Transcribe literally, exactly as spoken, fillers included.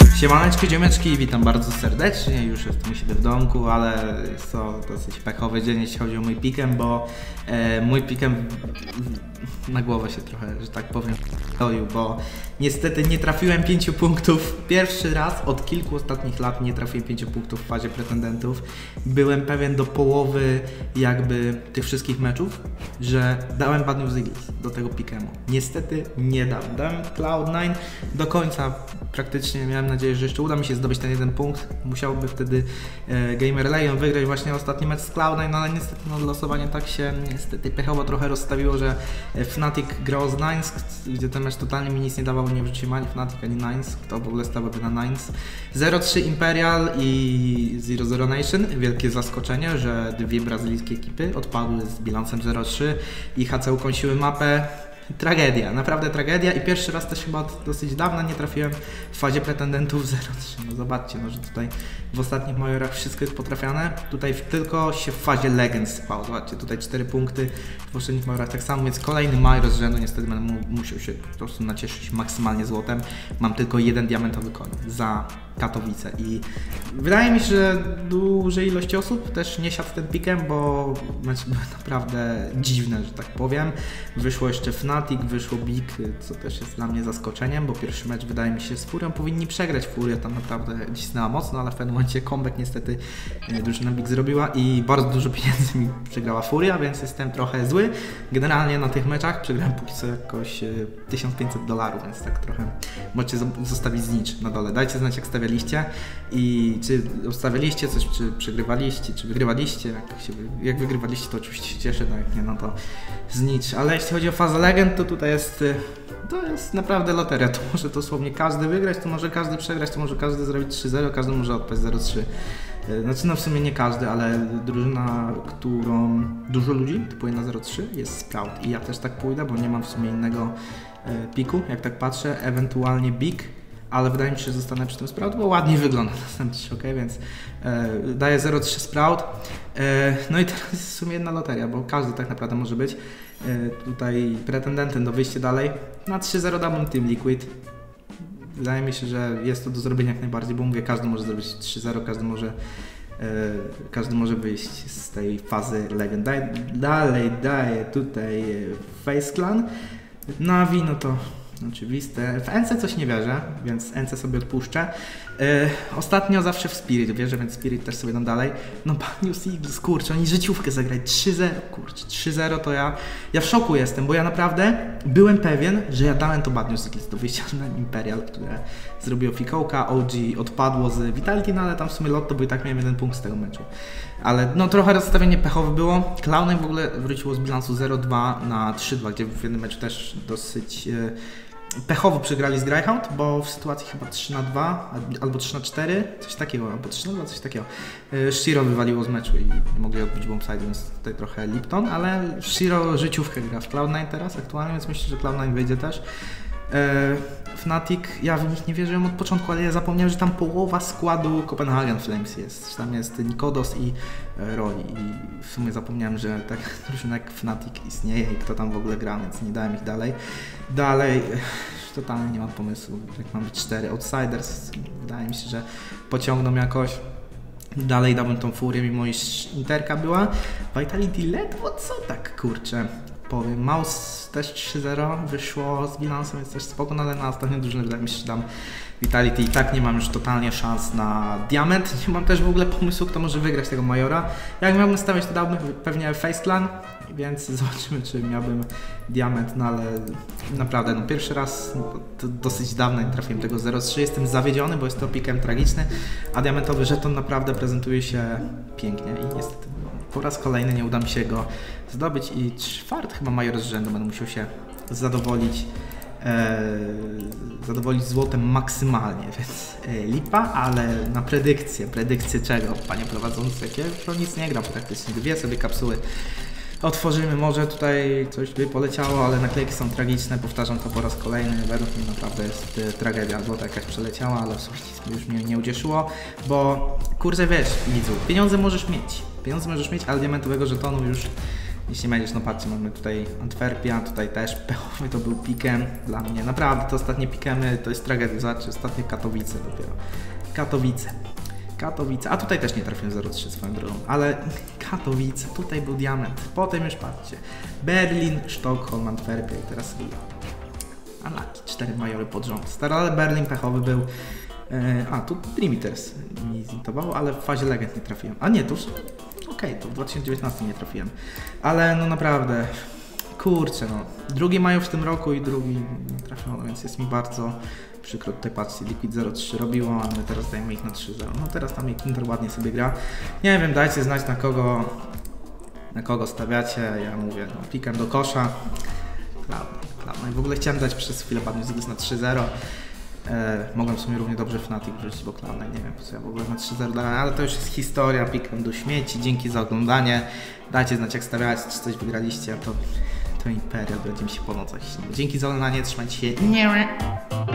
Siemaneczki, ziomeczki, witam bardzo serdecznie, już jestem u siebie w domku, ale jest to dosyć pechowy dzień, jeśli chodzi o mój pikem, bo e, mój pikem na głowę się trochę, że tak powiem, doił, bo niestety nie trafiłem pięciu punktów. Pierwszy raz od kilku ostatnich lat nie trafiłem pięciu punktów w fazie pretendentów. Byłem pewien do połowy jakby tych wszystkich meczów, że dałem Bad News Eagles do tego pikemu. Niestety nie dałem. Dałem Cloud nine do końca praktycznie, miałem nadzieję, że jeszcze uda mi się zdobyć ten jeden punkt. Musiałby wtedy e, Gamer Leon wygrać właśnie ostatni mecz z Cloud nine, no ale niestety no, losowanie tak się niestety pechowo trochę rozstawiło, że Fnatic grał z Nines, gdzie ten mecz totalnie mi nic nie dawał, nie wrzuciłem ani Fnatic, ani Nines, kto w ogóle stałby na Nines. zero trzy Imperial i zero zero Nation, wielkie zaskoczenie, że dwie brazylijskie ekipy odpadły z bilansem zero trzy i H C ukąsiły mapę. Tragedia, naprawdę tragedia i pierwszy raz też chyba od dosyć dawna nie trafiłem w fazie pretendentów zero trzy. No zobaczcie, no, że tutaj w ostatnich majorach wszystko jest potrafiane. Tutaj tylko się w fazie Legends spało. Zobaczcie, tutaj cztery punkty, w poprzednich majorach tak samo, więc kolejny major z rzędu. Niestety będę musiał się po prostu nacieszyć maksymalnie złotem. Mam tylko jeden diamentowy koń za Katowice i wydaje mi się, że dużej ilości osób też nie siadł ten pikiem, bo mecz był naprawdę dziwne, że tak powiem. Wyszło jeszcze Fnatic, wyszło Big, co też jest dla mnie zaskoczeniem, bo pierwszy mecz wydaje mi się z Furią powinni przegrać. Furia tam naprawdę cisnęła mocno, ale w pewnym momencie comeback niestety drużyna Big zrobiła i bardzo dużo pieniędzy mi przegrała Furia, więc jestem trochę zły. Generalnie na tych meczach przegrałem póki co jakoś tysiąc pięćset dolarów, więc tak trochę możecie zostawić znicz na dole. Dajcie znać, jak stawialiście i czy ustawialiście coś, czy przegrywaliście, czy wygrywaliście. Jak, się, jak wygrywaliście, to oczywiście się cieszę, no jak nie, no to znicz. Ale jeśli chodzi o fazę legend, to tutaj jest, to jest naprawdę loteria. To może dosłownie każdy wygrać, to może każdy przegrać, to może każdy zrobić trzy zero, każdy może odpaść zero trzy. Znaczy no w sumie nie każdy, ale drużyna, którą dużo ludzi typuje na zero trzy jest Sprout i ja też tak pójdę, bo nie mam w sumie innego e, piku, jak tak patrzę, ewentualnie Big, ale wydaje mi się, że zostanę przy tym Sprout, bo ładniej wygląda na trzy, ok, więc e, daję zero trzy Sprout. E, no i teraz jest w sumie jedna loteria, bo każdy tak naprawdę może być e, tutaj pretendentem do wyjścia dalej. Na trzy zero dałbym Team Liquid. Wydaje mi się, że jest to do zrobienia jak najbardziej, bo mówię, każdy może zrobić trzy zero, każdy może, e, każdy może wyjść z tej fazy legend. Daj, dalej daję tutaj Face Clan. Navi, no to oczywiste. W N C coś nie wierzę, więc N C sobie odpuszczę. Yy, ostatnio zawsze w Spirit wierzę, więc Spirit też sobie dam dalej. No Bad News Eagles, kurczę, oni życiówkę zagrać trzy zero, kurczę, trzy zero to ja, ja w szoku jestem, bo ja naprawdę byłem pewien, że ja dałem to Bad News Eagles do wyjścia na Imperial, które zrobiło fikołka, O G odpadło z Vitality, no ale tam w sumie Lotto, bo i tak miałem jeden punkt z tego meczu. Ale no trochę rozstawienie pechowe było. Cloud nine w ogóle wróciło z bilansu zero dwa na trzy dwa, gdzie w jednym meczu też dosyć yy, pechowo przegrali z Greyhound, bo w sytuacji chyba trzy na dwa albo trzy na cztery, coś takiego, albo trzy na dwa, coś takiego. Shiro wywaliło z meczu i nie mogli odbić bombside, więc tutaj trochę Lipton, ale Shiro życiówkę gra w Cloud nine teraz aktualnie, więc myślę, że Cloud nine wyjdzie też. Fnatic, ja w nich nie wierzyłem od początku, ale ja zapomniałem, że tam połowa składu Copenhagen Flames jest. Tam jest Nikodos i Roy i w sumie zapomniałem, że tak drużyna jak Fnatic istnieje i kto tam w ogóle gra, więc nie dałem ich dalej. Dalej, totalnie nie mam pomysłu, jak mam być cztery Outsiders, wydaje mi się, że pociągną jakoś. Dalej dałbym tą Furię, mimo iż Interka była. Vitality ledwo co tak, kurczę. Powiem, Mouse też trzy zero wyszło z bilansem, jest też spoko, no ale na ostatnią drużynę wydaje mi się, że dam Vitality i tak nie mam już totalnie szans na diament. Nie mam też w ogóle pomysłu, kto może wygrać tego majora. Jak miałbym stawiać, to dałbym pewnie Face Clan, więc zobaczymy, czy miałbym diament, no ale naprawdę, no pierwszy raz, no, to dosyć dawno nie trafiłem tego zero trzy, jestem zawiedziony, bo jest to pikiem tragiczny, a diamentowy żeton naprawdę prezentuje się pięknie i niestety po raz kolejny nie uda mi się go zdobyć i czwarty chyba major z rzędu będę musiał się zadowolić e, zadowolić złotem maksymalnie, więc e, lipa, ale na predykcję, predykcję czego, panie prowadzący, jakie to nic nie gra praktycznie, dwie sobie kapsuły otworzymy, może tutaj coś by poleciało, ale naklejki są tragiczne, powtarzam to po raz kolejny, według mnie naprawdę jest y, tragedia, złota jakaś przeleciała, ale w sumie nic już mnie nie ucieszyło, bo kurczę wiesz, widzu, pieniądze możesz mieć, pieniądze możesz mieć, ale diamentowego żetonu już Jeśli będziesz, no patrzcie, mamy tutaj Antwerpia, tutaj też pechowy to był pikem dla mnie. Naprawdę, te ostatnie pikemy to jest tragedia, zobaczcie, ostatnie Katowice dopiero. Katowice. Katowice, a tutaj też nie trafiłem zero trzy swoją drogą, ale Katowice, tutaj był diament. Potem już patrzcie, Berlin, Sztokholm, Antwerpia i teraz Rio. Unlucky, cztery majory pod rząd. Stary, ale Berlin pechowy był. A, tu Drimiters mi zintowało, ale w fazie legend nie trafiłem. A nie, to już... Okej, okay, to w dwa tysiące dziewiętnastym nie trafiłem. Ale no naprawdę, kurczę no. Drugi majów w tym roku i drugi nie trafiono, więc jest mi bardzo przykro. Tutaj patrzcie, Liquid zero trzy robiło, a my teraz dajemy ich na trzy zero. No teraz tam Kinder ładnie sobie gra. Nie wiem, dajcie znać na kogo, na kogo stawiacie. Ja mówię, no, pikam do kosza. Kladno, kladno. I w ogóle chciałem dać przez chwilę Bad News Eagles na trzy zero. E, mogłem w sumie równie dobrze Fnatic wrzucić, bo Cloud nine, nie wiem po co ja w ogóle na trzy zero dałem, ale to już jest historia, pikam do śmieci. Dzięki za oglądanie. Dajcie znać jak stawiacie, czy coś wygraliście, a to, to Imperial będzie mi się po nocach śniło. Dzięki za oglądanie, trzymajcie się. Nie.